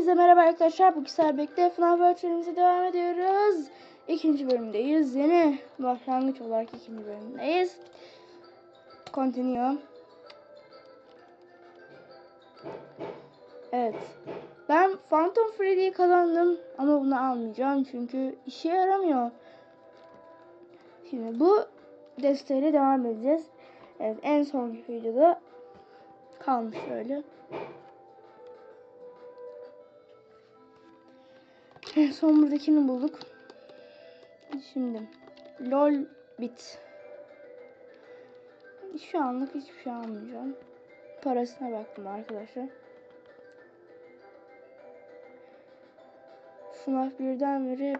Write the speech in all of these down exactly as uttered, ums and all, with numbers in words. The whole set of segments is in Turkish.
Herkese merhaba arkadaşlar. Bu kısa bekle F NAF World devam ediyoruz. İkinci bölümdeyiz. Yeni başlangıç olarak ikinci bölümdeyiz. Continue. Evet. Ben Phantom Freddy'yi kazandım ama bunu almayacağım çünkü işe yaramıyor. Şimdi bu desteğiyle devam edeceğiz. Evet, en sonki videoda kalmış öyle. En son buradakini bulduk. Şimdi lol bit. Şu anlık hiçbir şey almayacağım. Parasına baktım arkadaşlar. Sınav birden beri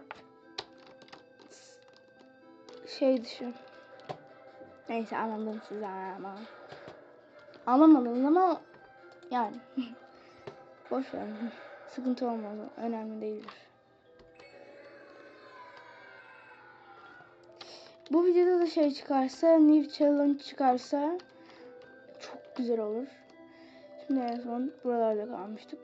şey dışı. Neyse anladım size ama. Alamadınız ama yani boş verin. Sıkıntı olmaz. Önemli değildir. Bu videoda da şey çıkarsa, New Challenge çıkarsa çok güzel olur. Şimdi en son buralarda kalmıştık.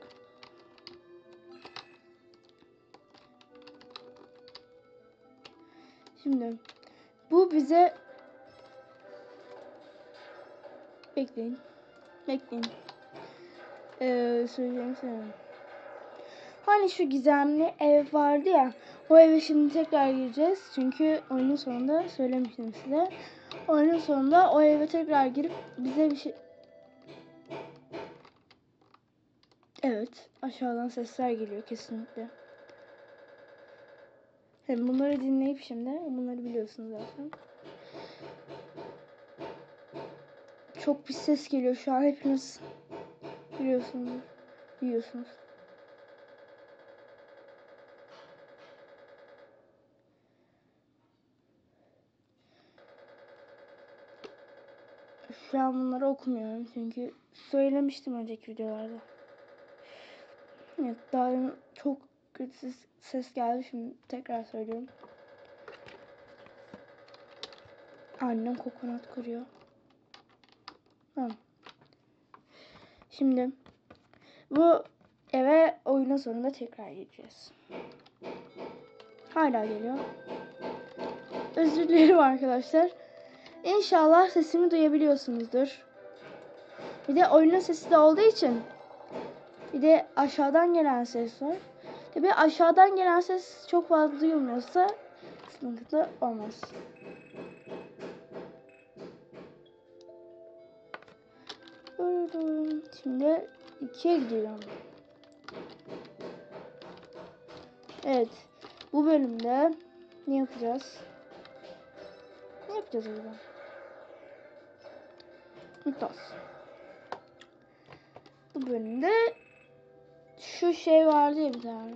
Şimdi bu bize bekleyin. Bekleyin. Ee, söyleyeceğim sana. Hani şu gizemli ev vardı ya. O eve şimdi tekrar gireceğiz. Çünkü oyunun sonunda söylemiştim size. Oyunun sonunda o eve tekrar girip bize bir şey... Evet. Aşağıdan sesler geliyor kesinlikle. Hem bunları dinleyip şimdi. Bunları biliyorsunuz zaten. Çok bir ses geliyor şu an. Hepiniz biliyorsunuz. Biliyorsunuz. Şu an bunları okumuyorum çünkü söylemiştim önceki videolarda. Evet, daha çok kötü ses, ses geldi, şimdi tekrar söylüyorum. Annem kokonat kırıyor. Tamam. Şimdi bu eve oyunun sonunda tekrar gireceğiz. Hala geliyor. Özür dilerim arkadaşlar. İnşallah sesimi duyabiliyorsunuzdur. Bir de oyunun sesi de olduğu için bir de aşağıdan gelen ses var. Tabi aşağıdan gelen ses çok fazla duyulmuyorsa sıkıntı olmaz. Şimdi ikiye gidiyorum. Evet. Bu bölümde ne yapacağız? Ne yapacağız acaba? Mythos. Bu bölümde şu şey vardı ya bir tane.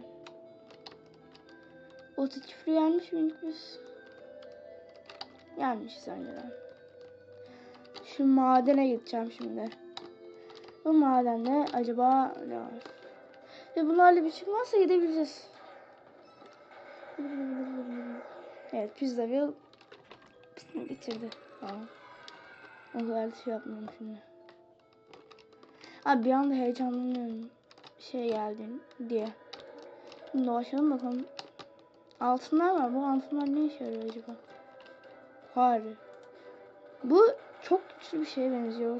O çifri yenmiş miydik biz? Yenmişiz önceden. Şu madene gideceğim şimdi. Bu madende acaba ne var? Ve bunlarla bir çıkmazsa gidebileceğiz. Evet, Pizzaville bitirdi. Tamam. O kadar da şey yapmıyorum şimdi. Abi bir anda heyecanlanıyorum. Şey geldi diye. Şimdi dolaşalım bakalım. Altınlar var. Bu altınlar ne işe yarıyor acaba? Harbi. Bu çok güçlü bir şeye benziyor.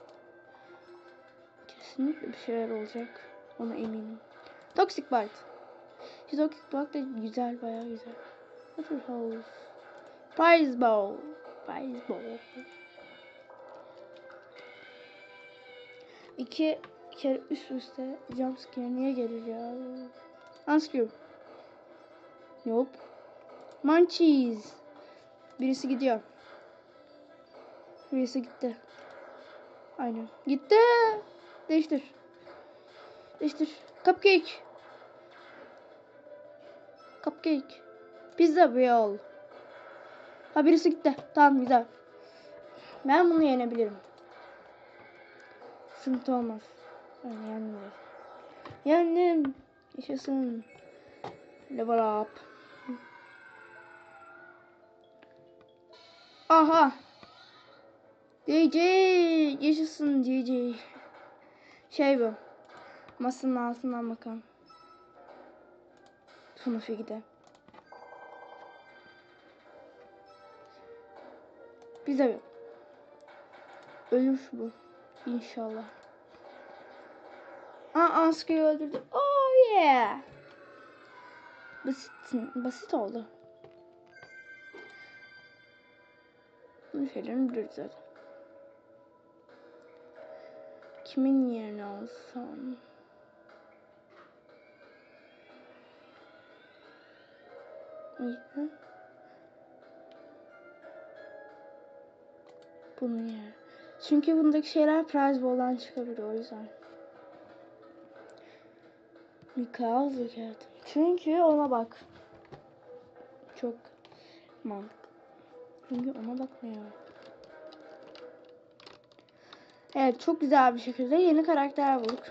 Kesinlikle bir şeyler olacak. Ona eminim. Toxic Bite. Şu Toxic Bite de güzel, bayağı güzel. Waterhouse. Prize Bowl. Prize Bowl. İki kere üst üste jumpscare niye gelir ya? Unscrew. Nope. Munchies. Birisi gidiyor. Birisi gitti. Aynen. Gitti. Değiştir. Değiştir. Cupcake. Cupcake. Pizza Bowl. Ha, birisi gitti. Tamam, güzel. Ben bunu yenebilirim. Sıkıntı olmaz. Ben yendim. Yendim. Yaşasın. Level up. Aha. D J. Yaşasın D J. Şey bu. Masanın altından bakalım. Sınıfı gide. Bize ölür bu. İnşallah. Aa, Asker'i öldürdü. Oh yeah. Basit, basit oldu. Bu şeylerin biliriz zaten. Kimin yerine alsam? İyi. Bunun yer. Çünkü bundaki şeyler prize ball'dan çıkabilir, o yüzden. Mikael Zucker. Çünkü ona bak. Çok mantıklı. Çünkü ona bakmıyor. Evet, çok güzel bir şekilde yeni karakter bulduk.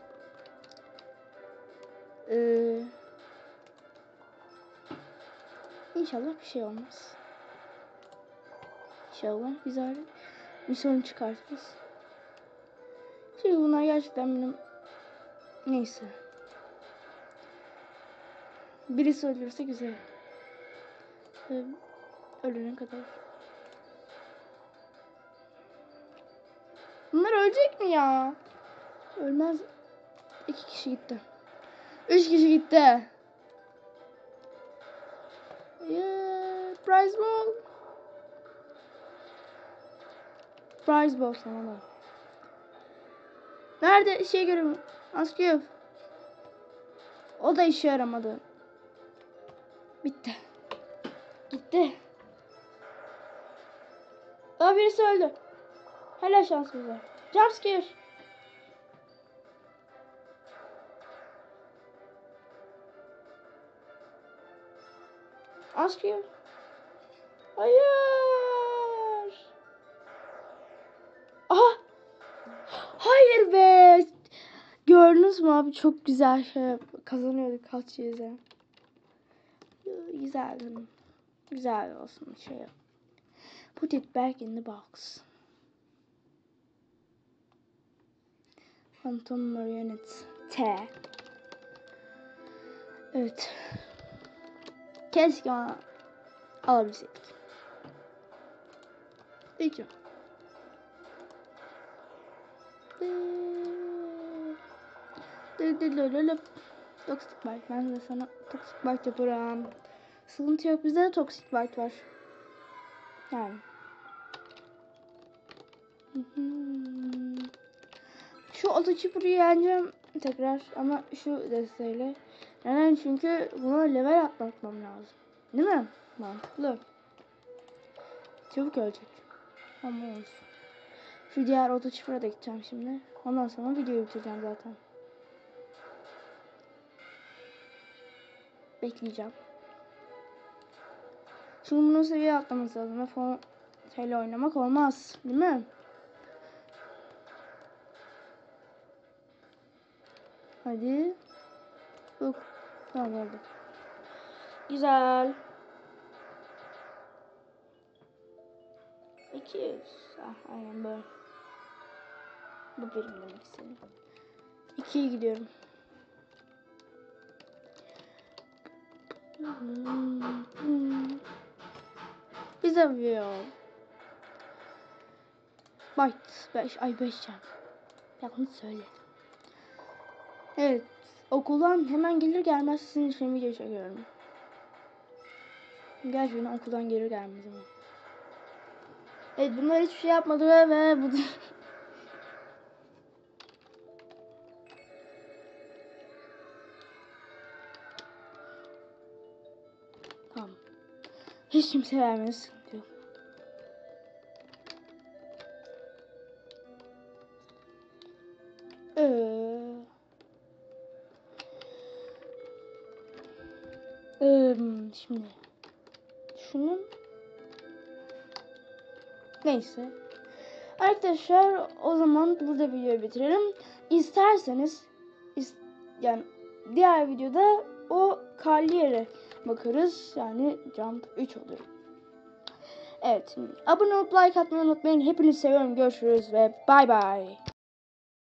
Ee, İnşallah bir şey olmaz. İnşallah güzel bir sorun çıkartırız. Çünkü bunlar gerçekten benim... Neyse. Birisi ölürse güzel. Ee, ölene kadar. Bunlar ölecek mi ya? Ölmez. İki kişi gitti. Üç kişi gitti. Yeah, prize ball. Prize ball sana da. Nerede şey görüyorum? Askıyor. O da işe yaramadı. Bitti. Gitti. Aa, birisi öldü. Hala şansımız var. Jumpscare. Askıyor. Hayır. Aha. Hayır be. Gördünüz mü abi, çok güzel şey kazanıyorduk kaç yüze. Güzel. Güzel olsun şey. Put it back in the box. Phantom Marionette T. Evet. Keşke onu alabilseydik. Peki. Toxic Bite. Ben de sana Toxic Bite yaparım. Sıkıntı yok. Bizde de Toxic Bite var. Yani. Şu Autochipper'ı yeneceğim tekrar ama şu desteğiyle. Neden? Çünkü buna level atlatmam lazım. Değil mi? Mantıklı. Çabuk ölecek. Ama olsun. Şu diğer Autochipper'a da gideceğim şimdi. Ondan sonra videoyu bitireceğim zaten. Bekleyeceğim. Şimdi bunun seviye atlaması lazım. Falan şeyle oynamak olmaz. Değil mi? Hadi. Yok. Tamam oldu. Güzel. iki yüz. Ah, aynen böyle. Bu benim demek istedim. ikiye gidiyorum. Bize vuruyor. Bite. beş. Ay beş can. Yanlış söyledim. Evet. Okuldan hemen gelir gelmez sizin için video çekiyorum. Gerçekten okuldan gelir gelmez ama. Evet, bunlar hiçbir şey yapmadı ve, ve bu tamam. Hiç kimse vermez, sıkıntı yok. Ee, ee, şimdi şunun neyse. Arkadaşlar, o zaman burada videoyu bitirelim. İsterseniz is, yani diğer videoda o karlı yere bakarız. Yani jump üç olur. Evet. Abone olup like atmayı unutmayın. Hepinizi seviyorum. Görüşürüz ve bay bay.